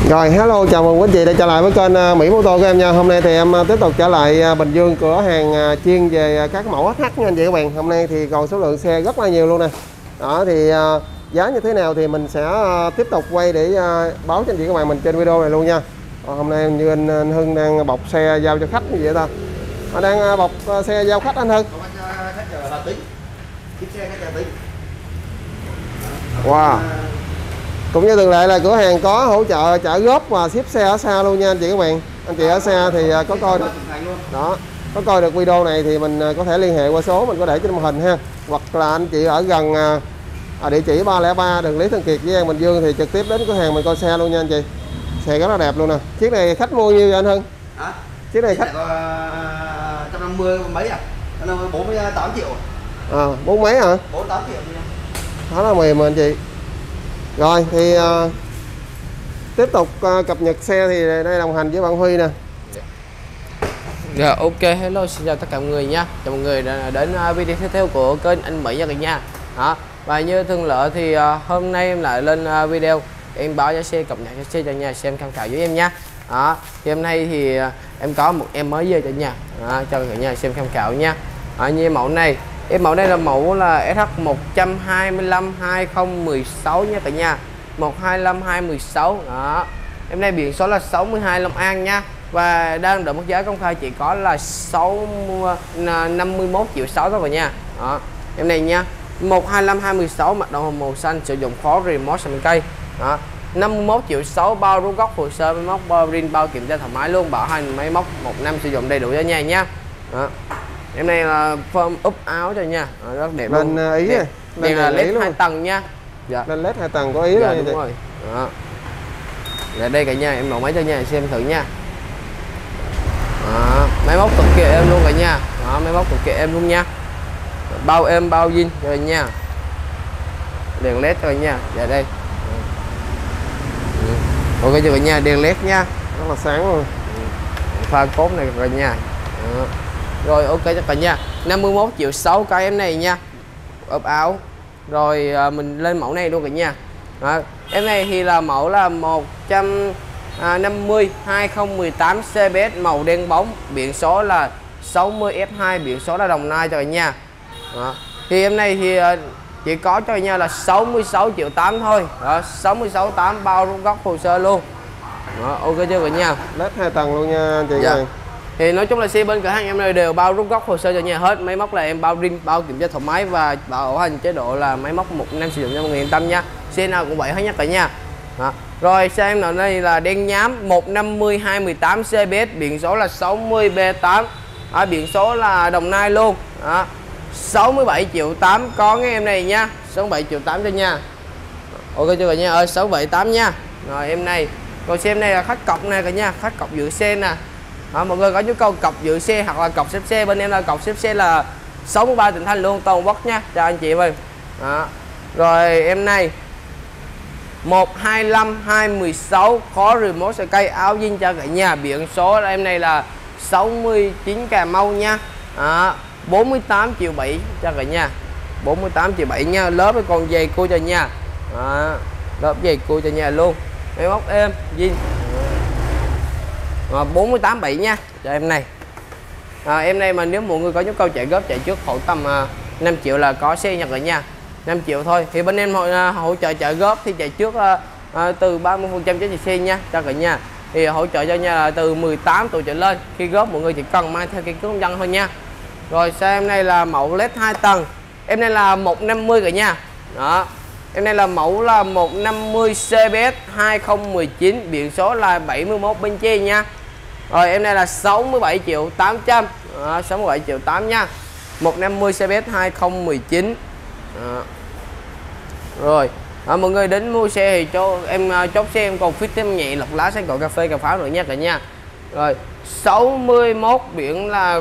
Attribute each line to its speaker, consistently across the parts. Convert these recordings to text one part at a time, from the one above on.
Speaker 1: Rồi, hello, chào mừng quý anh chị đã trở lại với kênh Mỹ Mô Tô của em nha. Hôm nay thì em tiếp tục trở lại Bình Dương, cửa hàng chuyên về các mẫu SH nha anh chị các bạn. Hôm nay thì còn số lượng xe rất là nhiều luôn nè. Đó thì giá như thế nào thì mình sẽ tiếp tục quay để báo cho anh chị các bạn mình trên video này luôn nha. Hôm nay như anh Hưng đang bọc xe giao cho khách như vậy ta. Đang bọc xe giao khách anh Hưng. Wow. Cũng như thường lệ là cửa hàng có hỗ trợ trả góp và ship xe ở xa luôn nha anh chị các bạn. Anh chị ở xa thì có coi được, đó, có coi được video này thì mình có thể liên hệ qua số mình có để trên màn hình ha. Hoặc là anh chị ở gần địa chỉ 303 đường Lý Thường Kiệt với An Bình Dương thì trực tiếp đến cửa hàng mình coi xe luôn nha anh chị. Xe rất là đẹp luôn nè. Chiếc này khách mua nhiêu vậy anh Hưng?
Speaker 2: Hả?
Speaker 1: Chiếc này khách
Speaker 2: 150 mấy à? 48 triệu.
Speaker 1: 4 mấy hả?
Speaker 2: 48 triệu.
Speaker 1: Đó là mềm mà anh chị. Rồi thì tiếp tục cập nhật xe thì đây đồng hành với bạn Huy nè.
Speaker 3: Rồi, ok, hello, xin chào tất cả mọi người nha. Chào mọi người đã đến video tiếp theo của kênh Anh Mỹ nha cả nhà. Đó. Và như thường lệ thì hôm nay em lại lên video em báo giá xe, cập nhật giá xe cho nhà xem tham khảo với em nha. Đó. Thì hôm nay thì em có một em mới về cho nhà, cho cả nhà xem tham khảo nha. Như mẫu này, mẫu này là mẫu là SH 125 2016 nha cả nhà. 125 2016. Đó. Em này biển số là 62 Long An nha. Và đang đợi mức giá công khai chỉ có là 51 triệu 6 thôi nha. Đó. Em này nha. 125 2016 mặt đồng hồ màu xanh, sử dụng khóa remote sầm cây. Đó. 51 triệu 6 bao rút gốc, hồ sơ máy móc, bao rin, bao kiểm tra thoải mái luôn, bảo hành máy móc 1 năm sử dụng đầy đủ cho nhà nha. Đó. Em này là form úp áo cho nha. Rất đẹp luôn.
Speaker 1: Lên ý này.
Speaker 3: Đèn là LED 2 tầng nha. Dạ.
Speaker 1: Lên LED 2 tầng có ý
Speaker 3: dạ,
Speaker 1: rồi.
Speaker 3: Đúng rồi. Đó. Là đây cả nhà, em nổ máy cho nhà xem thử nha. Đó. Máy móc cực kỳ êm luôn cả nhà. Đó, máy móc cực kỳ êm luôn nha. Bao êm bao zin rồi nha. Đèn LED rồi nha. Dạ đây. Ok chưa cả nhà, đèn LED nha.
Speaker 1: Rất là sáng luôn.
Speaker 3: Pha cốt này cả nhà. Đó. Rồi ok cho cả nhà. 51 triệu 6 cái em này nha. Ốp áo. Rồi mình lên mẫu này luôn cả nhà. Đó. Em này thì là mẫu là 150 2018 CBS màu đen bóng, biển số là 60 F2, biển số là Đồng Nai cho cả nhà. Đó. Thì em này thì chỉ có cho cả nhà là 66 triệu 8 thôi. Đó, 66 8 bao rút gốc hồ sơ luôn. Đó, ok chưa cả nhà.
Speaker 1: LED 2 tầng luôn nha anh chị.
Speaker 3: Dạ. Thì nói chung là xe bên cửa hàng em này đều bao rút gốc hồ sơ cho nhà hết. Máy móc là em bao rin, bao kiểm tra thoải mái và bảo hành chế độ là máy móc 1 năm sử dụng cho mọi người yên tâm nha. Xe nào cũng vậy hết nhé cả nhà. Đó. Rồi xe em nào đây là đen nhám 150 2018 CBS, biển số là 60 B8. Biển số là Đồng Nai luôn. Đó. 67 triệu 8 có cái em này nha. 67 triệu 8 cho nha. Ok chưa cả nhà ơi, 678 nha. Rồi em này. Rồi xe em này là khách cọc này cả nhà, khách cọc giữ xe nè. Đó, mọi người có nhu cầu cọc giữ xe hoặc là cọc xếp xe, bên em là cọc xếp xe là 63 tỉnh thành luôn, toàn quốc nha, chào anh chị ơi. Đó. Rồi em này 125 216 khó remote sợi cây, áo zin cho cả nhà, biển số là em này là 69 Cà Mau nha. Đó. 48 triệu 7 cho cả nhà, 48 triệu 7 nha, lớp với con dây cua cho nhà. Đó. Lớp dây cua cho nhà luôn, máy móc êm zin. 48,7 nha cho em này. Em này mà nếu mọi người có nhu cầu chạy góp chạy trước khoảng tầm 5 triệu là có xe nhập cả nhà, 5 triệu thôi. Thì bên em hỗ trợ chạy góp thì chạy trước từ 30% giá trị xe nha cho cả nhà. Thì hỗ trợ cho nhà là từ 18 tuổi trở lên, khi góp mọi người chỉ cần mang theo cái công dân thôi nha. Rồi xe em này là mẫu LED 2 tầng, em này là 150 cả nhà. Đó. Em này là mẫu là 150 CBS 2019, biển số là 71 bên trên nha. Rồi em này là 67 triệu 800. 67 triệu 8 nha. 150 CBS 2019. Đó. Rồi mọi người đến mua xe thì cho em chốt xe em còn fit thêm nhẹ lọc lá sáng cọ cà phê cà pháo nữa nha cả nhà. Rồi 61 biển là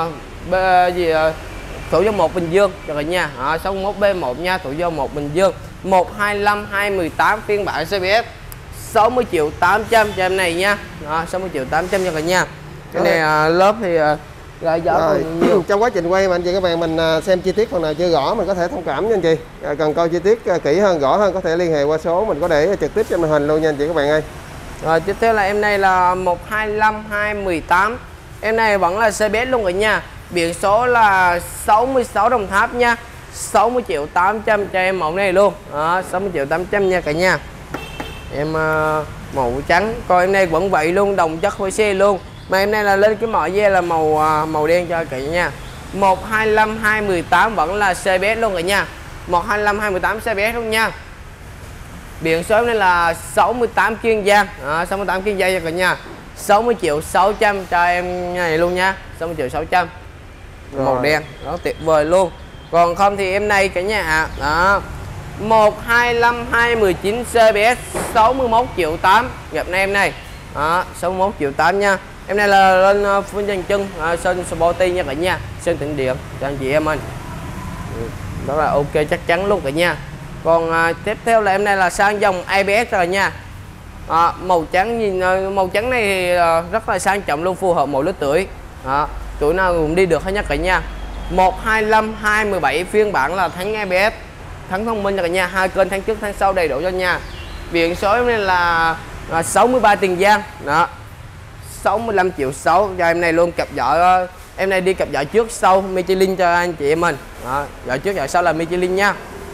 Speaker 3: thủ dầu 1 Bình Dương cho cả nhà. 61 B1 nha, thủ dầu 1 Bình Dương. 125 218 phiên bản CBS 60 triệu 800 cho em này nha. Đó, 60 triệu 800 cho cả nhà. Cái này lớp thì ra giá nhiều.
Speaker 1: Trong quá trình quay mà anh chị các bạn mình xem chi tiết phần nào chưa rõ mình có thể thông cảm nha anh chị. Cần coi chi tiết kỹ hơn rõ hơn có thể liên hệ qua số mình có để trực tiếp trên màn hình luôn nha anh chị các bạn ơi.
Speaker 3: Rồi tiếp theo là em này là 125 218. Em này vẫn là xe bét luôn cả nha. Biển số là 66 Đồng Tháp nha. 60.800.000 cho em mẫu này luôn. Đó, 60.800.000 nha cả nhà. Em màu trắng. Còn em này vẫn vậy luôn, đồng chất với xe luôn. Mà em này là lên cái mọi dê là màu đen cho cả nhà. 125 218 vẫn là xe bét luôn cả nha. 125 218 xe bét luôn nha. Biển số này là 68 Kiên Giang. 68 Kiên Giang cho cả nhà. 60.600.000 cho em này luôn nha. 60.600.000. Màu đen, đó tuyệt vời luôn. Còn không thì em này cả nhà ạ. Đó. 125 219 CBS 61.800.000 gặp này em này. Đó, 61.800.000 nha. Em này là lên full chân chân sơn sporty nha cả nhà, sơn tĩnh điện cho anh chị em mình. Đó là ok chắc chắn luôn cả nhà. Còn tiếp theo là em này là sang dòng ABS rồi nha. Màu trắng, nhìn màu trắng này thì rất là sang trọng luôn, phù hợp mỗi lứa tuổi. Tuổi nào cũng đi được hết nha cả nhà. 125 217 phiên bản là thắng ABS, thắng thông minh cho cả nhà, 2 kênh tháng trước tháng sau đầy đủ cho nhà. Biển số em này là 63 Tiền Giang. Đó, 65.600.000 cho em này luôn. Cặp vợ em này đi cặp vợ trước sau Michelin cho anh chị em mình. Đó, vợ trước vợ sau là Michelin nha.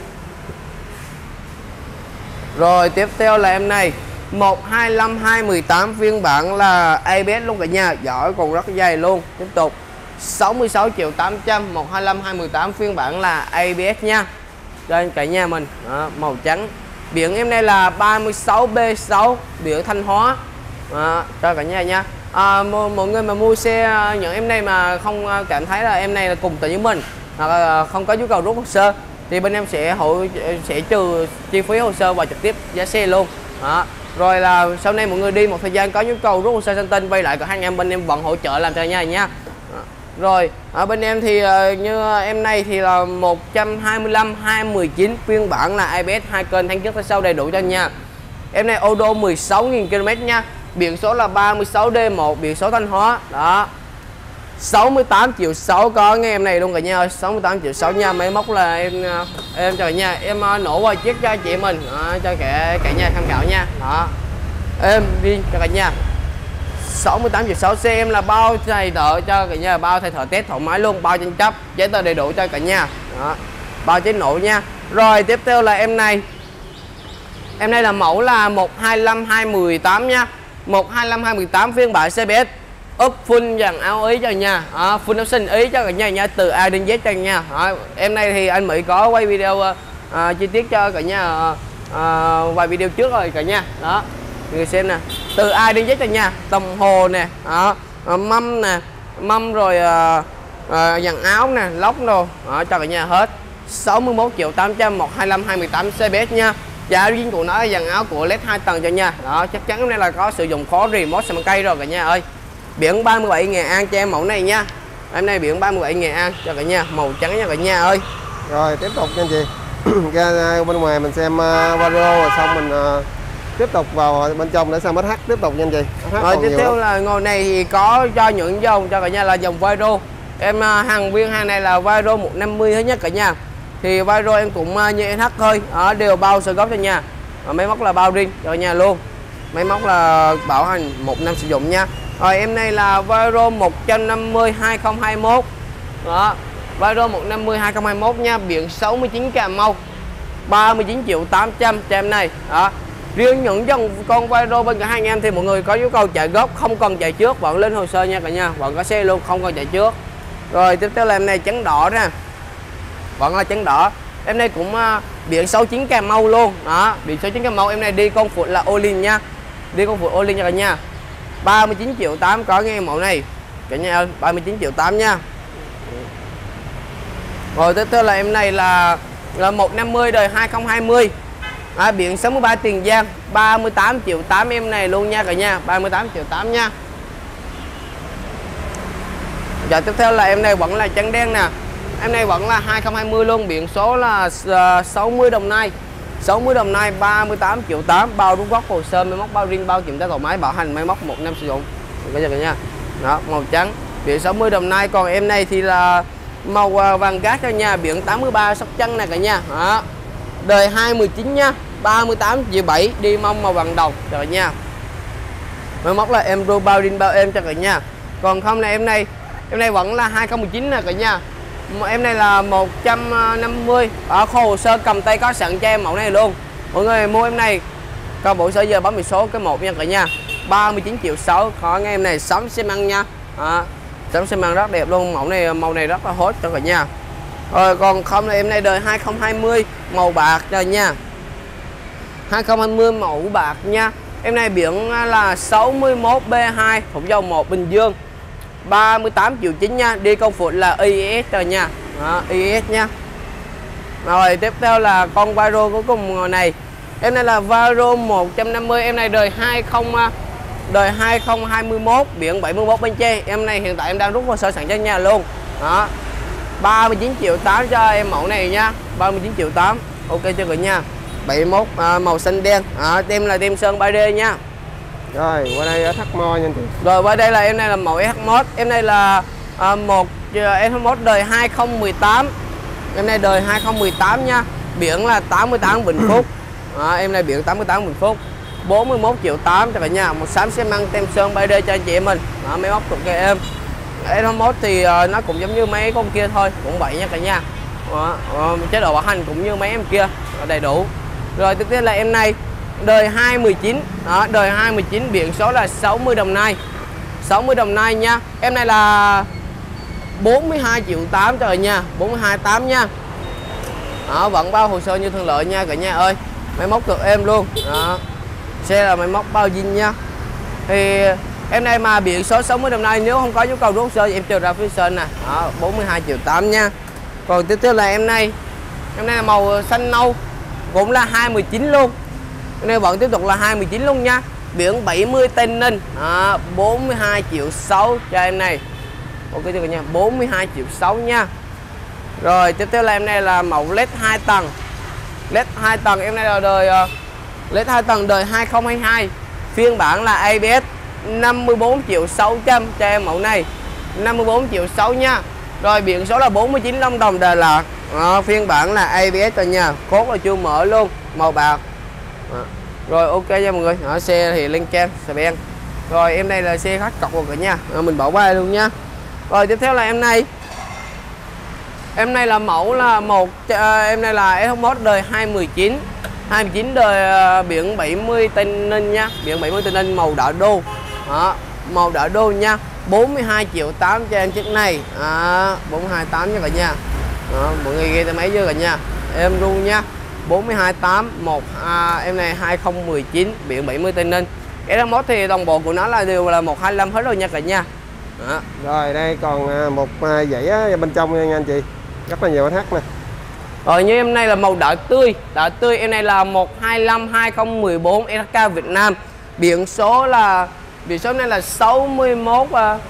Speaker 3: Rồi tiếp theo là em này 125 218 phiên bản là ABS luôn cả nhà, giỏi còn rất dày luôn. Tiếp tục 66.800.000 125 218 phiên bản là ABS nha. Đây cả nhà mình. Đó, màu trắng. Biển em này là 36B6 biển Thanh Hóa. Cho cả nhà nha. Mọi người mà mua xe những em này mà không cảm thấy là em này là cùng tuổi với mình, hoặc là không có nhu cầu rút hồ sơ thì bên em sẽ trừ chi phí hồ sơ và trực tiếp giá xe luôn. Đó. Rồi là sau này mọi người đi một thời gian có nhu cầu rút hồ sơ sang tên vay lại cửa hàng em, bên em vẫn hỗ trợ làm cho nhà nha. Rồi ở bên em thì như em này thì là 125 219 phiên bản là ABS 2 kênh tháng trước tháng sau đầy đủ cho nha. Em này ô tô 16.000 km nha. Biển số là 36D1 biển số Thanh Hóa. Đó, 68.600.000 có nghe em này luôn cả nhà ơi. 68.600.000 nha. Máy móc là em cho cả nhà em nổ qua chiếc cho chị mình. Đó, cho cả nhà tham khảo nha. Đó, em đi cho cả nhà. 68.600.000 xe em là bao thầy thợ cho cả nhà, bao thầy thợ test thoải mái luôn, bao tranh chấp giấy tờ đầy đủ cho cả nhà. Đó, bao cháy nổ nha. Rồi tiếp theo là em này là mẫu là 125 218 nha. 125 218 phiên bản CBS úp full dàn áo ý cho nha. Full option ý cho cả nhà nha, từ A đến Z cho nha. Em này thì anh Mỹ có quay video chi tiết cho cả nhà vài video trước rồi cả nhà. Đó, người xem nè, từ A đến Z cho nha, đồng hồ nè, mâm nè, rồi dàn áo nè, lóc đồ cho cả nhà hết. 61.800.000 125 218 CBS nha. Dạ riêng của nó là dàn áo của LED 2 tầng cho nha. Đó, chắc chắn hôm nay là có sử dụng khó remote xe cây rồi cả nhà ơi. Biển 37 Nghệ An cho em mẫu này nha. Em này biển 37 Nghệ An cho cả nhà, màu trắng nha cả nhà ơi.
Speaker 1: Rồi tiếp tục nha anh chị. Ra bên ngoài mình xem video rồi xong mình tiếp tục vào bên trong để xem SH tiếp tục nha anh chị.
Speaker 3: Rồi tiếp theo là ngồi này thì có cho những dòng cho cả nhà là dòng Viro. Em hàng viên hàng này là Viro 150 hết nhất cả nhà. Thì Viro em cũng như SH thôi, đều bao sơ gốc cho nhà. Máy móc là bao riêng cho nhà luôn. Máy móc là bảo hành 1 năm sử dụng nha. Rồi em này là Viro 150 2021. Đó, Viro 150 2021 nha, biển 69 Cà Mau. 39.800.000 cho em này. Đó. Riêng những dòng con Viro bên cả hai anh em thì mọi người có nhu cầu chạy góp không cần chạy trước, vẫn lên hồ sơ nha cả nhà, vẫn có xe luôn, không cần chạy trước. Rồi tiếp theo là em này trắng đỏ nè, vẫn là trắng đỏ. Em này cũng biển 69 Cà Mau luôn. Đó, biển 69 Cà Mau em này đi con phụ là Olin nha, đi con phụ Olin cho cả nhà. 39.800.000 có nghe mẫu này cả nhà ơi, 39.800.000 nha. Rồi tiếp theo là em này là 150 đời 2020, biển 63 Tiền Giang, 38.800.000 em này luôn nha cả nhà, 38.800.000 nha. Giờ tiếp theo là em này vẫn là trắng đen nè. Em này vẫn là 2020 luôn, biển số là 60 Đồng Nai. 60 Đồng Nai 38.800.000, bao rút gốc hồ sơ, máy móc bao riêng, bao kiểm tra thoải mái, bảo hành máy móc 1 năm sử dụng. Cả nhà. Đó, màu trắng, biển 60 Đồng Nai. Còn em này thì là màu vàng cát cho nhà, biển 83 Sóc Trăng nè cả nhà. Đó, đời 2019 nha, 38.700.000 đi mông màu vàng đồng cho cả nhà. Máy móc là em ru bao zin bao êm cho cả nhà. Còn không là em này vẫn là 2019 nè cả nhà. Em này là 150. Ở kho hồ sơ cầm tay có sẵn cho em mẫu này luôn. Mọi người mua em này coi bộ sơ giờ bấm biển số cái 1 nha cả nhà. 39,6 triệu. Có nghe em này sắm xi măng nha. Sắm xi măng rất đẹp luôn, màu này rất là hot cho cả nhà. Rồi còn không là em này đời 2020 màu bạc rồi nha. 2020 màu bạc nha. Em này biển là 61B2 Phụng Dầu 1 Bình Dương. 38,9 triệu nha, đi công phụ là IS rồi nha. IS nha. Rồi tiếp theo là con Varo cuối cùng này. Em này là Varo 150, em này đời 2021 biển 71 bên trên. Em này hiện tại em đang rút hồ sơ sẵn cho nhà luôn. Đó. 39,8 triệu cho em mẫu này nha. 39,8 triệu. Ok chưa cả nhà. 71 màu xanh đen. Tem là tem sơn 3D nha.
Speaker 1: Rồi qua đây thắt mo nha chị.
Speaker 3: Rồi qua đây là em này là màu SH1. Em này là một SH1 đời 2018. Em này đời 2018 nha. Biển là 88 Bình Phúc. Em này biển 88 Bình Phúc. 41,8 triệu cho cả nhà. Một xám xi măng tem sơn 3D cho anh chị em mình. Máy móc cực kỳ êm. SH1 thì nó cũng giống như mấy con kia thôi, cũng vậy nha cả nhà. Chế độ bảo hành cũng như mấy em kia đầy đủ. Rồi tiếp theo là em này đời 2019. Đời 2019 biển số là 60 Đồng Nai. 60 Đồng Nai nha. Em này là 42,8 triệu cho cả nhà. 42,8 nha. Vẫn bao hồ sơ như thường lệ nha cả nhà ơi. Máy móc cực êm luôn. Xe là máy móc bao zin nha. Thì em này mà biển số 60 Đồng Nai nếu không có nhu cầu rút hồ sơ thì em trừ ra phía trên nè. 42,8 triệu nha. Còn tiếp theo là em này là màu xanh nâu, cũng là 2019 luôn. Em này vẫn tiếp tục là 2019 luôn nha. Biển 70 Tây Ninh. 42,6 triệu cho em này. Ok chưa cả nhà. 42,6 triệu nha. Rồi tiếp theo là em này là màu LED 2 tầng. LED 2 tầng em này là đời LED 2 tầng đời 2022. Phiên bản là ABS. 54,6 triệu cho em mẫu này. 54,6 triệu nha. Rồi biển số là 49 Long Đồng Đà Lạt. Phiên bản là ABS rồi nha. Cốt là chưa mở luôn, màu bạc. Rồi ok nha mọi người. Xe thì lên cam xà beng. Rồi em này là xe khách cọc rồi cả nhà. Mình bỏ qua luôn nha. Rồi tiếp theo là em này. Em này là mẫu là em này là SH1 đời 2019. 2019 đời biển 70 Tây Ninh nha. Biển 70 Tây Ninh màu đỏ đô. Màu đỏ đô nha. 42,8 triệu cho em chiếc này. 42,8 nha cả nhà. Mọi người ghi tay máy chưa cả nhà. Em luôn nha. 42,8 em này 2019 biển 70 Tây Ninh. SH1 thì đồng bộ của nó là đều là 125 hết rồi nha cả nhà.
Speaker 1: Rồi đây còn một dãy bên trong nha anh chị. Rất là nhiều thắt nè.
Speaker 3: Rồi như em này là màu đỏ tươi. Đỏ tươi em này là 125 2014 SK Việt Nam. Biển số này là 61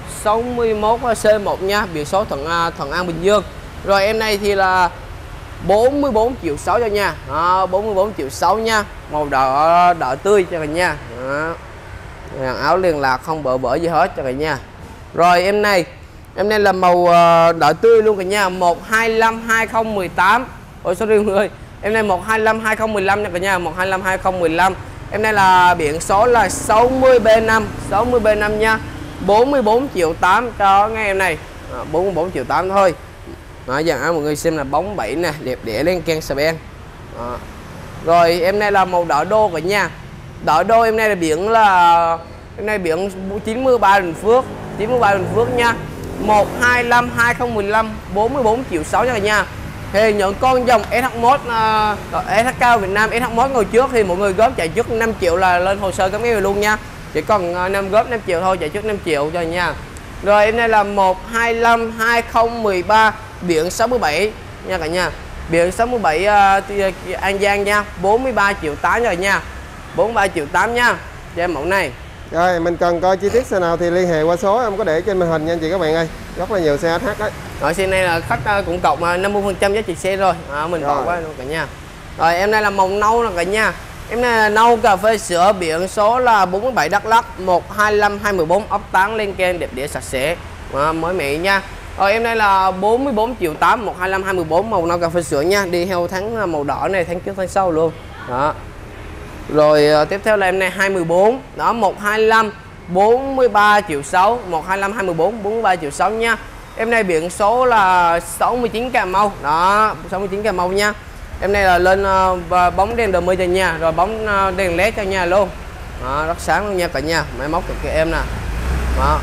Speaker 3: C1 nha. Biển số Thuận An Bình Dương. Rồi em này thì là 44,6 triệu cho nha. 44,6 triệu nha. Màu đỏ tươi cho cả nhà. Áo liền lạc không bỡ gì hết cho cả nhà. Rồi em này là màu đỏ tươi luôn cả nhà. 125 2018. Ôi sorry mọi người. Em này 125 2015 nha cả nhà. 125 2015. Em này là biển số là 60B5. 60B5 nha. 44,8 triệu cho ngay em này. 44,8 triệu thôi. Dàn áo mọi người xem là bóng bẩy nè, đẹp đẽ lên can xà beng. Rồi em này là màu đỏ đô cả nhà. Đỏ đô em này là biển biển 93 Bình Phước. 93 Bình Phước nha. 125 2015 44,6 triệu cho cả nhà. Thì những con dòng SH1 SK Việt Nam SH1 ngồi trước thì mọi người góp chạy trước 5 triệu là lên hồ sơ cắm eo luôn nha. Chỉ còn góp 5 triệu thôi, chạy trước 5 triệu cho nha. Rồi em này là 125 2013 biển 67 nha cả nhà. Biển 67 An Giang nha. 43,8 triệu rồi nha. 43,8 triệu nha cho em mẫu này.
Speaker 1: Rồi mình cần coi chi tiết xe nào thì liên hệ qua số em có để trên màn hình nha anh chị các bạn ơi. Rất là nhiều xe SH đấy.
Speaker 3: Rồi xe này là khách cũng cộng 50% giá trị xe rồi. Mình bỏ qua luôn cả nhà. Rồi em này là màu nâu nè cả nhà. Em này là nâu cà phê sữa, biển số là 47 Đắk Lắk 125 2014 ốc tán lên ken đẹp đẽ sạch sẽ. Mới mẹ nha. Rồi em này là 44,8 triệu 125 2014 màu nâu cà phê sữa nha. Đi theo tháng màu đỏ này, tháng trước tháng sau luôn. Đó. Rồi tiếp theo là em này 2014 đó 125 43 triệu 6, 125 214 43 triệu 6 nha. Em này biển số là 69 Cà Mau. Đó, 69 Cà Mau nha. Em này là lên bóng đèn đờ cho nha, rồi bóng đèn led cho nhà luôn. Đó, rất sáng luôn nha cả nhà. Máy móc cực kỳ em nè. Đó.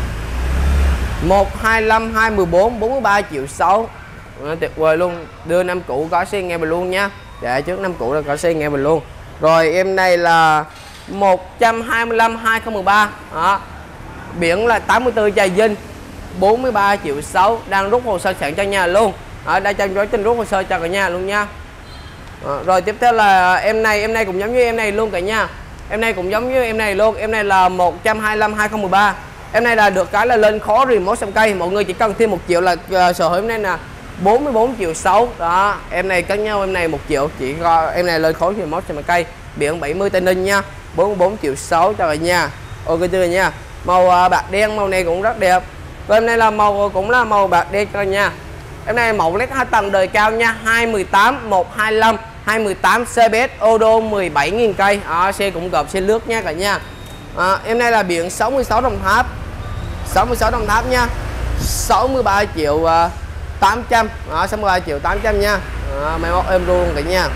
Speaker 3: 125 214 43 triệu 6. Đó, tuyệt vời luôn. Đưa năm cũ có xe nghe bình luôn nha. Dạ trước năm cũ là có xe nghe bình luôn. Rồi em này là 125 2013. Đó. Biển là 84 Trà Vinh, 43 triệu 6, đang rút hồ sơ sẵn cho nhà luôn. Đang trong quá trình rút hồ sơ cho cả nhà luôn nha. Rồi tiếp theo là em này cũng giống như em này luôn cả nhà. Em này cũng giống như em này luôn. Em này là 125 2013. Em này là được cái là lên khó remote xem cây. Mọi người chỉ cần thêm 1 triệu là sở hữu em này là 44 triệu 6. Đó, em này cân nhau em này 1 triệu, chỉ có em này lên khó remote xem cây. Biển 70 Tây Ninh nha, 44 triệu 6 cho cả nhà. Ok chưa nha. Màu bạc đen, màu này cũng rất đẹp. Và em này là màu cũng là màu bạc đen cho nha. Em này màu led 2 tầng đời cao nha, 218 125 218 CBS Odo 17.000 cây. Xe cũng gộp xe lướt nha cả nhà. Em này là biển 66 Đồng Tháp. 66 Đồng Tháp nha. 63 triệu 800. 63 triệu 800 nha. Máy móc em luôn cả nhà.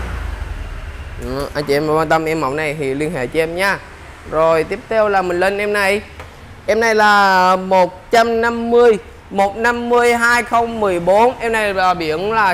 Speaker 3: Anh chị em quan tâm em mẫu này thì liên hệ cho em nha. Rồi tiếp theo là mình lên em này. Em này là 150 150 2014. Em này là biển là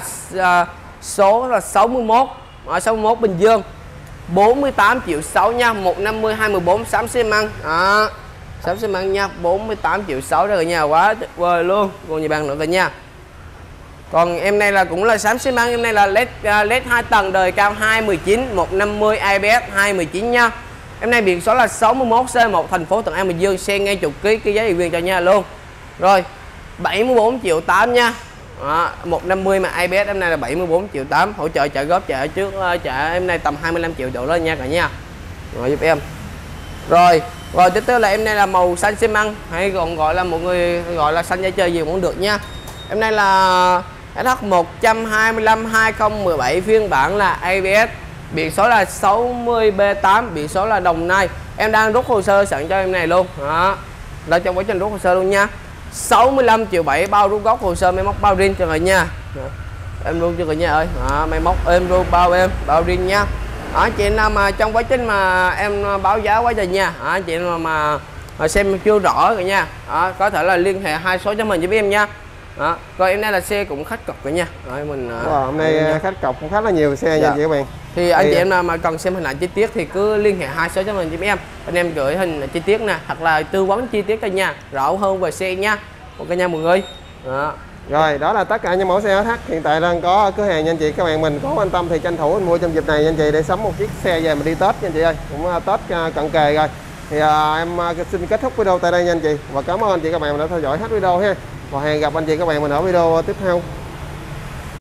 Speaker 3: số là 61. 61 Bình Dương, 48 triệu 6 nha. 150 214 xám xi măng. Xám xi măng nha, 48 triệu 6 rồi cả nhà, quá tuyệt vời luôn. Còn nhiều bằng nữa cả nhà. Còn em này là cũng là xám xi măng. Em này là led 2 tầng đời cao 219 150 ABS 219 nha. Em này biển số là 61 C1 thành phố Thuận An Bình Dương, xe ngay chục ký, cái giá ủy quyền cho nhà luôn. Rồi 74 triệu 8 nha. 150 mà ABS em này là 74 triệu 8, hỗ trợ trả góp trả trước trả em này tầm 25 triệu độ lên nha cả nhà. Rồi giúp em. Rồi tiếp theo là em này là màu xanh xi măng, hay còn gọi là mọi người gọi là xanh da chơi gì cũng được nha. Em này là SH 125 2017 phiên bản là ABS, biển số là 60B8, biển số là Đồng Nai. Em đang rút hồ sơ sẵn cho em này luôn. Đang trong quá trình rút hồ sơ luôn nha. 65 triệu 7 bao rút gốc hồ sơ máy móc bao riêng cho cả nhà. Em luôn cho cả nhà ơi. Máy móc em luôn bao riêng nha. Chị nào mà trong quá trình mà em báo giá quá trời nha. Chị nào mà xem chưa rõ cả nha. Có thể là liên hệ 2 số cho mình giúp em nha. Rồi em đây là xe cũng khách cọc cả nha. Rồi mình
Speaker 1: hôm nay khách cọc cũng khá là nhiều xe nha chị các bạn.
Speaker 3: Thì anh chị em nào mà cần xem hình ảnh chi tiết thì cứ liên hệ 2 số cho mình giúp em. Anh em gửi hình chi tiết nè, hoặc là tư vấn chi tiết cho nhà rõ hơn về xe nha. Ok nha mọi người.
Speaker 1: Rồi đó là tất cả những mẫu xe SH hiện tại đang có cửa hàng nha anh chị. Các bạn mình có quan tâm thì tranh thủ mình mua trong dịp này nha anh chị, để sắm một chiếc xe về mình đi Tết nha anh chị ơi. Cũng Tết cận kề rồi. Thì em xin kết thúc video tại đây nha anh chị. Và cảm ơn anh chị các bạn đã theo dõi hết video ha. Và hẹn gặp anh chị các bạn mình ở video tiếp theo.